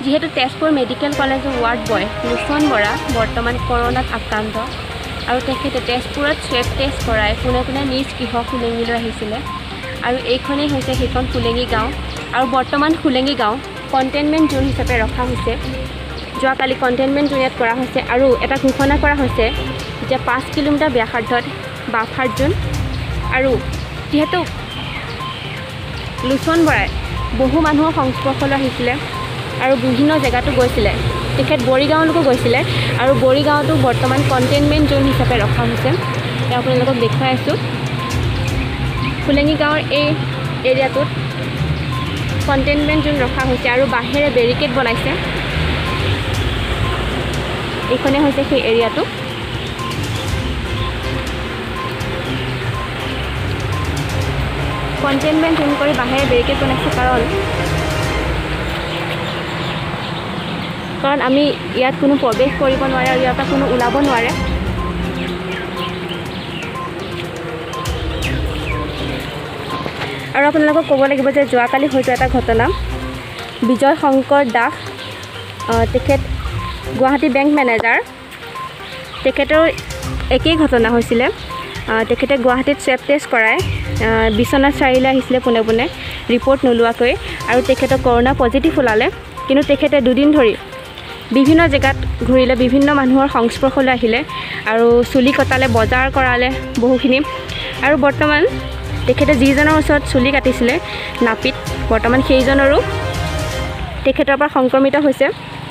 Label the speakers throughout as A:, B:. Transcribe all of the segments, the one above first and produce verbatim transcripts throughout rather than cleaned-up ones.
A: যিহেতু তেজপুৰ মেডিকেল কলেজৰ ward boy Lochan Bora বৰ্তমান কৰোনাত আক্ৰান্ত আৰু তেখেতে তেজপুৰত স্বেব টেষ্ট কৰাই কোনে কোনে নিজ গৃহ ফুলেঙিলৈ আহিছিলে আৰু এইখনেই হৈছে সেইখন ফুলেঙি গাঁও আৰু বৰ্তমান ফুলেঙি গাঁও কণ্টেইনমেণ্ট জোন হিচাপে ৰখা হৈছে যোৱাকালি কণ্টেইনমেণ্ট জোন ইয়াত কৰা হৈছে আৰু এটা ঘোষণা কৰা হৈছে যে পাঁচ কিলোমিটাৰ ব্যাসাৰ্ধত বাফাৰ জোন আৰু যিহেতু লোচন বৰাই বহু মানুহৰ সংস্পৰ্শলৈ আহিছিলে আৰু বিভিন্ন জেগাতো গৈছিলে তেখেত বৰিগাঁৱলৈকো গৈছিলে আৰু বৰিগাঁৱতো বৰ্তমান কণ্টেইনমেণ্ট জোন হিচাপে ৰখা হৈছে মই আপোনালোকক দেখুৱাই আছোঁ ফুলেঙি গাঁৱৰ এই এৰিয়াটোত কণ্টেইনমেণ্ট জোন ৰখা হৈছে আৰু বাহিৰে বেৰিকেড বনাইছে এইখনে হৈছে সেই এৰিয়াটো কণ্টেইনমেণ্ট জোন কৰি বাহিৰে বেৰিকেড বনাইছে কাৰণ কাৰণ আমি ইয়াত কোনো প্ৰৱেশ কৰিব নোৱাৰে আৰু ইয়াৰ পৰা কোনো ওলাব নোৱাৰে আৰু আপোনালোকক ক'ব লাগিব যে যোৱাকালি হৈ যোৱা এটা ঘটনা বিজয় শংকৰ দাস তেখেত গুৱাহাটী বেংক মেনেজাৰ তেখেতৰ একেই ঘটনা হৈছিলে তেখেতে গুৱাহাটীত স্বেব টেষ্ট কৰাই বিশ্বনাথ চাৰিআলিলৈ আহিছিলে পোনে পোনে ৰিপৰ্ট নোলোৱাকৈ আৰু তেখেতৰ কৰোনা পজিটিভ ওলালে কিন্তু তেখেতে দুদিন ধৰি বিভিন্ন জেগাত ঘূৰিলে বিভিন্ন মানুহৰ সংস্পৰ্শলৈ আহিলে আৰু চুলি কটালে বজাৰ কৰালে বহুখিনি আৰু বৰ্তমান তেখেতে যিজনৰ ওচৰত চুলি কাটিছিলে নাপিত বৰ্তমান সেইজনৰো তেখেতৰ পৰা সংক্ৰমিত হৈছে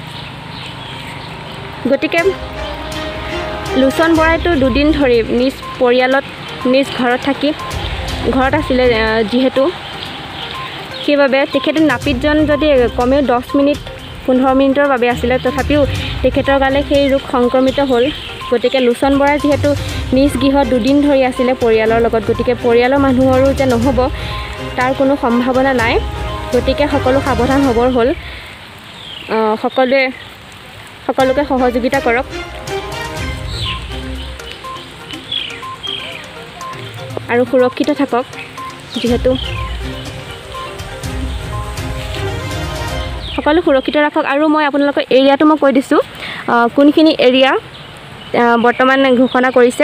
A: গতিকে লোচন বৰাইতো দুদিন ধৰি নিজ পৰিয়ালত নিজ ঘৰত থাকি ঘৰত আছিলে যিহেতু সেইবাবে তেখেতে নাপিতজন যদি কমেও দহ মিনিট পোন্ধৰ মিনিটৰ বাবে আছিলে তথাপিও তেখেতৰ গালে সেই ৰোগ সংক্ৰমিত হ'ল গতিকে লোচন বৰাই যিহেতু নিজ গৃহত দুদিন ধৰি আছিলে পৰিয়ালৰ লগত গতিকে পৰিয়ালৰ মানুহৰো যে নহ'ব তাৰ কোনো সম্ভাৱনা নাই গতিকে সকলো সাৱধান হ'বৰ হ'ল সকলোৱে সকলোকে সহযোগিতা কৰক আৰু সুৰক্ষিত থাকক যিহেতু সকলো সুৰক্ষিত ৰাখক আৰু মই আপোনালোকৰ এৰিয়াটো মই কৈ দিছোঁ কোনখিনি এৰিয়া বৰ্তমান ঘোষণা কৰিছে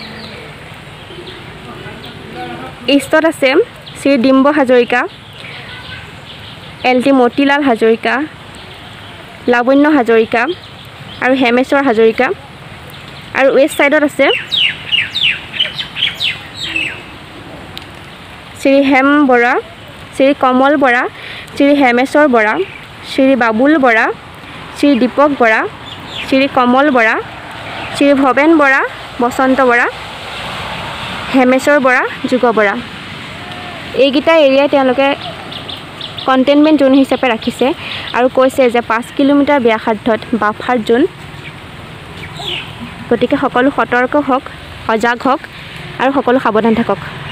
A: ইষ্টত আছে শ্ৰী ডিম্ব হাজৰিকা এল টি মতিলাল হাজৰিকা লাৱণ্য হাজৰিকা আৰু হেমেশ্বৰ হাজৰিকা আৰু ৱেষ্ট ছাইডত আছে শ্ৰী হেম বৰা শ্ৰী কমল বৰা শ্ৰী হেমেশ্বৰ বৰা শ্ৰী বাবুল বৰা শ্ৰী দীপক বৰা শ্ৰী কমল বৰা শ্ৰী ভৱেন বৰা বসন্ত বৰা হেমেশ্বৰ বৰা যুগ বৰা এইকেইটা এৰিয়াই তেওঁলোকে কণ্টেইনমেণ্ট জোন হিচাপে ৰাখিছে আৰু কৈছে যে পাঁচ কিলোমিটাৰ ব্যাসাৰ্ধত বাফাৰ জোন গতিকে সকলো সতৰ্ক হওক সজাগ হওক আৰু সকলো সাৱধান থাকক